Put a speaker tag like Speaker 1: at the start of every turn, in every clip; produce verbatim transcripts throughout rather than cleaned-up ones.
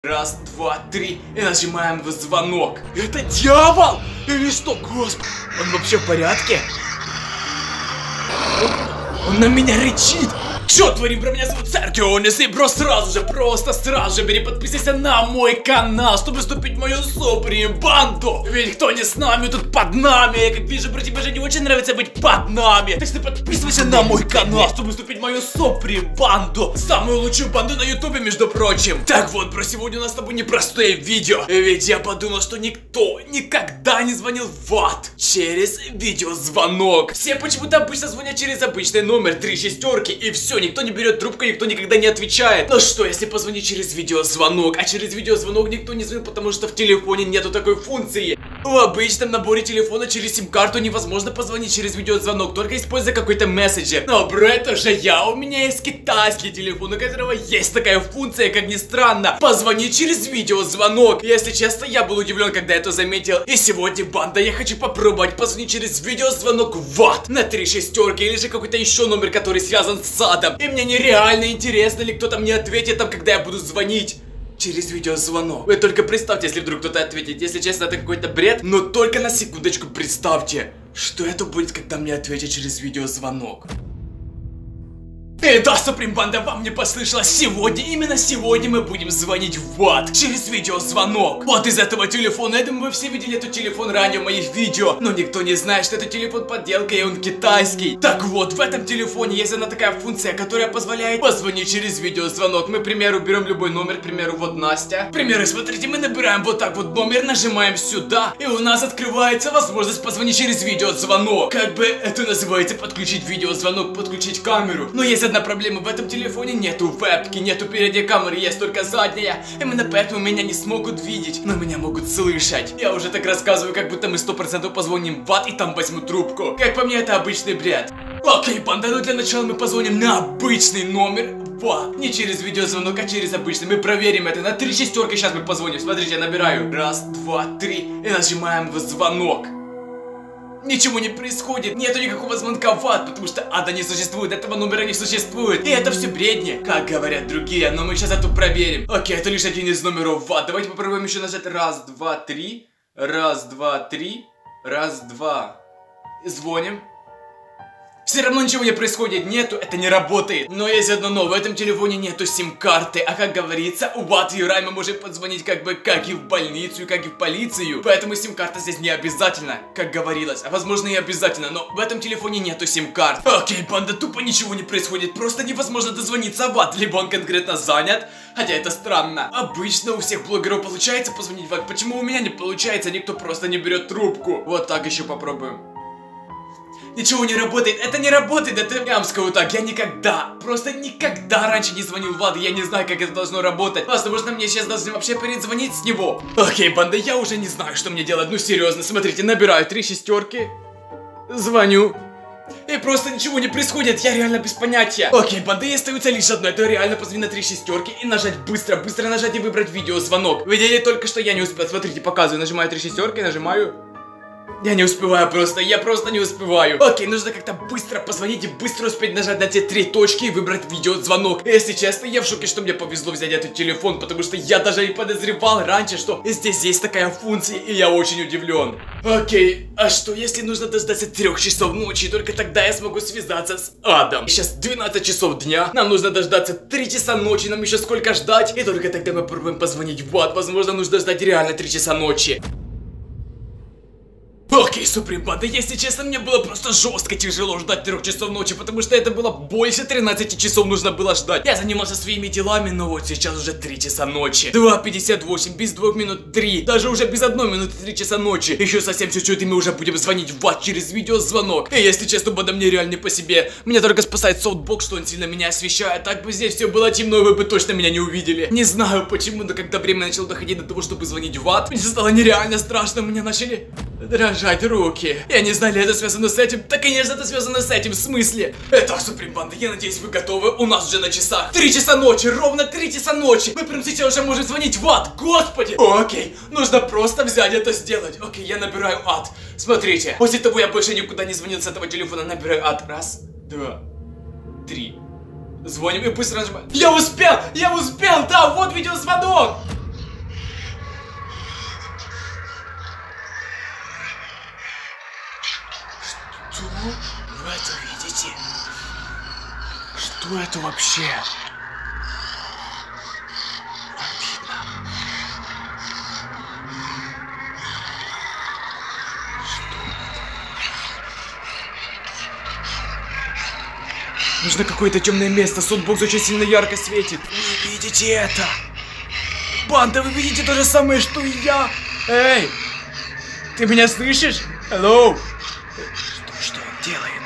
Speaker 1: Раз, два, три, и нажимаем в звонок. Это дьявол! Или что, господи? Он вообще в порядке? Он на меня рычит! Что творим, бро, меня зовут Сергионис, и, бро, сразу же, просто сразу же бери, подписывайся на мой канал, чтобы вступить в мою суприм банду. Ведь кто не с нами, тут под нами. Я как вижу, бро, тебе же не очень нравится быть под нами. Так что подписывайся на мой канал, чтобы вступить в мою суприм банду. Самую лучшую банду на ютубе, между прочим. Так вот, бро, сегодня у нас с тобой непростое видео. Ведь я подумал, что никто никогда не звонил в ад через видеозвонок. Все почему-то обычно звонят через обычный номер, три шестерки, и все. Никто не берет трубку, никто никогда не отвечает. Но что, если позвонить через видеозвонок? А через видеозвонок никто не звонит, потому что в телефоне нету такой функции. В обычном наборе телефона через сим-карту невозможно позвонить через видеозвонок, только используя какой-то мессенджер. Но, бро, это же я, у меня есть китайский телефон, у которого есть такая функция, как ни странно, позвонить через видеозвонок. Если честно, я был удивлен, когда это заметил. И сегодня, банда, я хочу попробовать позвонить через видеозвонок в ад на три шестерки, или же какой-то еще номер, который связан с адом. И мне нереально интересно, ли кто-то мне ответит там, когда я буду звонить через видеозвонок. Вы только представьте, если вдруг кто-то ответит. Если честно, это какой-то бред, но только на секундочку представьте, что это будет, когда мне ответят через видеозвонок. И да, Суприм Банда, вам не послышалось, сегодня, именно сегодня мы будем звонить в ад через видеозвонок. Вот из этого телефона, я думаю, вы все видели этот телефон ранее в моих видео, но никто не знает, что это телефон подделка и он китайский. Так вот, в этом телефоне есть одна такая функция, которая позволяет позвонить через видеозвонок. Мы, к примеру, берем любой номер, к примеру, вот Настя. К примеру, смотрите, мы набираем вот так вот номер, нажимаем сюда, и у нас открывается возможность позвонить через видеозвонок. Как бы это называется подключить видеозвонок, подключить камеру. Но есть одна проблема, в этом телефоне нету вебки, нету передней камеры, есть только задняя. Именно поэтому меня не смогут видеть, но меня могут слышать. Я уже так рассказываю, как будто мы сто процентов позвоним в ад и там возьмут трубку. Как по мне, это обычный бред. Окей, банда, ну для начала мы позвоним на обычный номер в ад. Не через видеозвонок, а через обычный. Мы проверим это. На три шестерки сейчас мы позвоним. Смотрите, я набираю. Раз, два, три. И нажимаем в звонок. Ничего не происходит, нету никакого звонка в ад, потому что ада не существует, этого номера не существует. И это все бредни, как говорят другие, но мы сейчас это проверим. Окей, это лишь один из номеров в ад. Давайте попробуем еще нажать раз, два, три. Раз, два, три. Раз, два. Звоним. Все равно ничего не происходит, нету, это не работает. Но есть одно но, в этом телефоне нету сим-карты. А как говорится, у What You Rhyme мы можем подзвонить как бы как и в больницу, как и в полицию. Поэтому сим-карта здесь не обязательно, как говорилось. А возможно и обязательно, но в этом телефоне нету сим-карт. Окей, банда, тупо ничего не происходит. Просто невозможно дозвониться в ад. Либо он конкретно занят, хотя это странно. Обычно у всех блогеров получается позвонить в ад. Почему у меня не получается? Никто просто не берет трубку. Вот так еще попробуем. Ничего не работает, это не работает, это я вам скажу так, я никогда, просто никогда раньше не звонил в ад, я не знаю, как это должно работать. Возможно, мне сейчас должны вообще перезвонить с него. Окей, банда, я уже не знаю, что мне делать, ну серьезно, смотрите, набираю три шестерки, звоню, и просто ничего не происходит, я реально без понятия. Окей, банда, и остается лишь одно, это реально позвонить на три шестерки и нажать быстро, быстро нажать и выбрать видеозвонок. Видели только что я не успел, смотрите, показываю, нажимаю три шестерки, нажимаю... Я не успеваю просто, я просто не успеваю. Окей, нужно как-то быстро позвонить и быстро успеть нажать на те три точки и выбрать видеозвонок. Если честно, я в шоке, что мне повезло взять этот телефон, потому что я даже не подозревал раньше, что здесь есть такая функция, и я очень удивлен. Окей, а что если нужно дождаться трех часов ночи, и только тогда я смогу связаться с адом? Сейчас двенадцать часов дня, нам нужно дождаться три часа ночи, нам еще сколько ждать, и только тогда мы попробуем позвонить в ад. Возможно, нужно ждать реально три часа ночи. Окей, Суприм Банда, если честно, мне было просто жестко тяжело ждать трех часов ночи, потому что это было больше тринадцати часов нужно было ждать. Я занимался своими делами, но вот сейчас уже три часа ночи. два пятьдесят восемь, без двух минут три, даже уже без одной минуты три часа ночи. Еще совсем чуть-чуть, и мы уже будем звонить в ад через видеозвонок. И если честно, Банда, мне реально не по себе. Меня только спасает софтбокс, что он сильно меня освещает. Так бы здесь все было темно, и вы бы точно меня не увидели. Не знаю почему, но когда время начало доходить до того, чтобы звонить в ад, мне стало нереально страшно, меня начали дрожать руки. Я не знаю, ли это связано с этим. Да, конечно, это связано с этим. В смысле? Это Суприм Банда, я надеюсь, вы готовы. У нас уже на часах три часа ночи, ровно три часа ночи. Мы прям сейчас уже можем звонить в ад. Господи. Окей, нужно просто взять это сделать. Окей, я набираю ад. Смотрите, после того я больше никуда не звонил с этого телефона. Набираю ад. Раз, два, три. Звоним и быстро нажимаем. Я успел! Я успел! Да, вот видеозвонок! Что это вообще? Нужно какое-то темное место, софтбокс очень сильно ярко светит. Вы видите это? Банда, вы видите то же самое, что и я? Эй! Ты меня слышишь? Hello? Что, что он делает?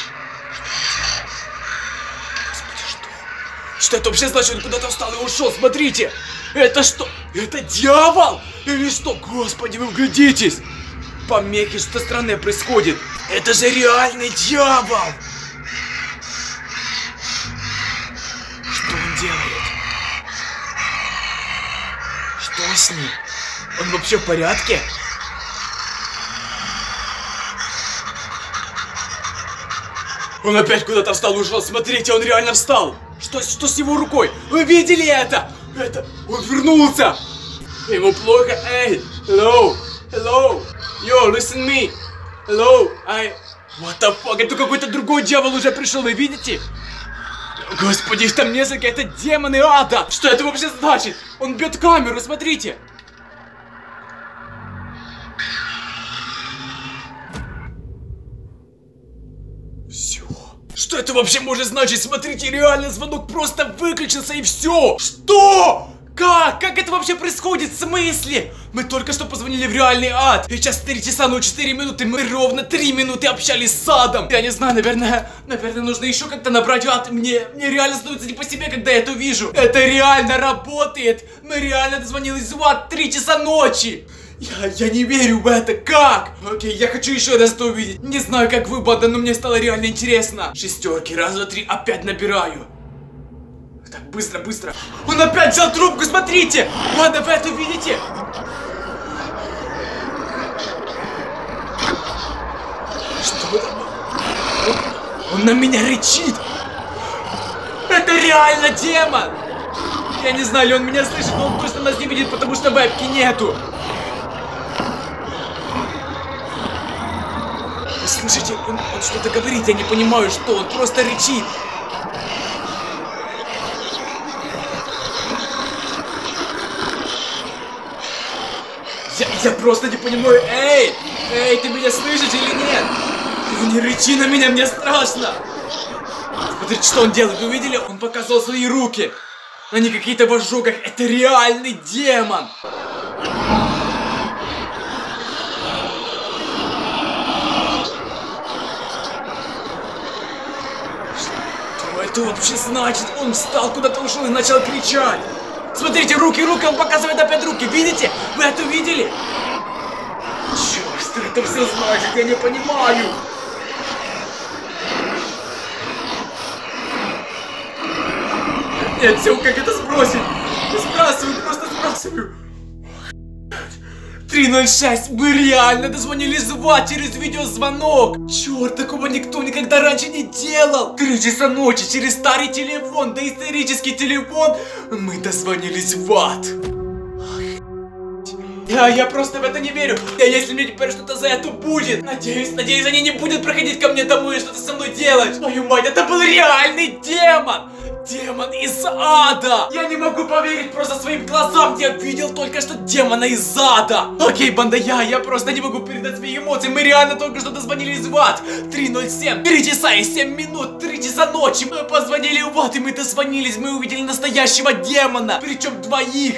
Speaker 1: Господи, что? Что это вообще значит? Он куда-то встал и ушел, смотрите! Это что? Это дьявол? Или что? Господи, вы вглядитесь! Помехи, что странное происходит. Это же реальный дьявол! Что он делает? Что с ним? Он вообще в порядке? Он опять куда-то встал, ушел. Смотрите, он реально встал. Что, что с его рукой? Вы видели это? Это... Он вернулся. Ему плохо. Эй, hello, hello, yo, listen me. Hello, I... What the fuck? Это какой-то другой дьявол уже пришел, вы видите? Господи, их там несколько, это демоны ада! Что это вообще значит? Он бьет камеру, смотрите! Все. Что это вообще может значить? Смотрите, реально звонок просто выключился и все! Что? Как? Как это вообще происходит? В смысле? Мы только что позвонили в реальный ад. Сейчас четыре часа, ну четыре минуты. Мы ровно три минуты общались с адом. Я не знаю, наверное, наверное, нужно еще как-то набрать ад. Мне, мне реально становится не по себе, когда я это вижу. Это реально работает. Мы реально дозвонились в ад три часа ночи. Я, я не верю в это. Как? Окей, я хочу еще раз это увидеть. Не знаю, как вы, банда, но мне стало реально интересно. Шестерки, раз, два, три, опять набираю. Так, быстро, быстро. Он опять взял трубку, смотрите! Ладно, вы это видите? Что там? Он, он на меня рычит! Это реально демон! Я не знаю, ли он меня слышит, но он точно нас не видит, потому что вебки нету. Вы слышите, он, он что-то говорит, я не понимаю, что, он просто рычит. Я, я просто не понимаю, эй! Эй, ты меня слышишь или нет? Не рычи на меня, мне страшно! Смотрите, что он делает, вы видели? Он показал свои руки. Они какие-то в ожогах, это реальный демон! Что это вообще значит? Он встал, куда-то ушел и начал кричать. Смотрите, руки, руки, он показывает опять руки, видите? Вы это видели? Черт, что это все значит, я не понимаю. Нет, все, как это сбросить? Сбрасываю, просто сбрасываю. три ноль шесть, мы реально дозвонились в ад через видеозвонок. Черт, такого никто никогда раньше не делал. Три часа ночи через старый телефон, да исторический телефон, мы дозвонились в ад. Я, я просто в это не верю. А если мне теперь что-то за это будет? Надеюсь, надеюсь, они не будут проходить ко мне домой и что-то со мной делать. Твою мать, это был реальный демон. Демон из ада! Я не могу поверить просто своим глазам. Я видел только что демона из ада. Окей, банда, я, я просто не могу передать свои эмоции. Мы реально только что дозвонились в ад. три ноль семь, три часа и семь минут, три часа ночи. Мы позвонили в ад, и мы дозвонились. Мы увидели настоящего демона. Причем двоих.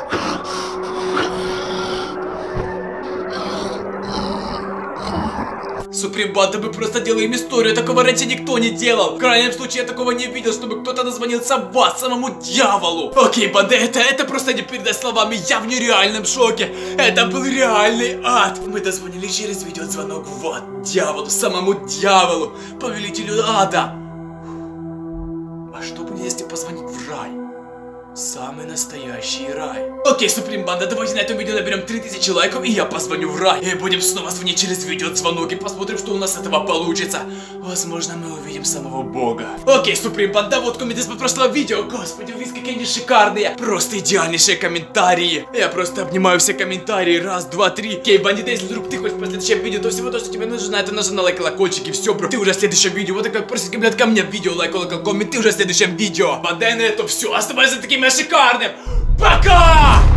Speaker 1: Суприм Банда, мы просто делаем историю, такого раньше никто не делал. В крайнем случае я такого не видел, чтобы кто-то назвонился в вас, самому дьяволу. Окей, Банда, это, это просто не передать словами, я в нереальном шоке. Это был реальный ад. Мы дозвонили через видеозвонок в ад, дьяволу, самому дьяволу, повелителю ада. А что будет, если позвонить в рай? Самый настоящий рай. Окей, Суприм Банда, давайте на этом видео наберем три тысячи лайков, и я позвоню в рай. И будем снова звонить через видеозвонок и посмотрим, что у нас с этого получится. Возможно, мы увидим самого бога. Окей, Суприм Банда, вот комменты с прошлого видео. Господи, вы какие они шикарные. Просто идеальнейшие комментарии. Я просто обнимаю все комментарии. Раз, два, три. Окей, Бандита, если вдруг ты хочешь в следующем видео, то всего то, что тебе нужно, это нажать на лайк, колокольчик, и все, бро. Ты уже в следующем видео. Вот такой просит, блядь, ко мне видео, лайк, колокол, коммент, ты уже в следующем видео. Бандай на это все. Оставайся таким шикарным. Пока!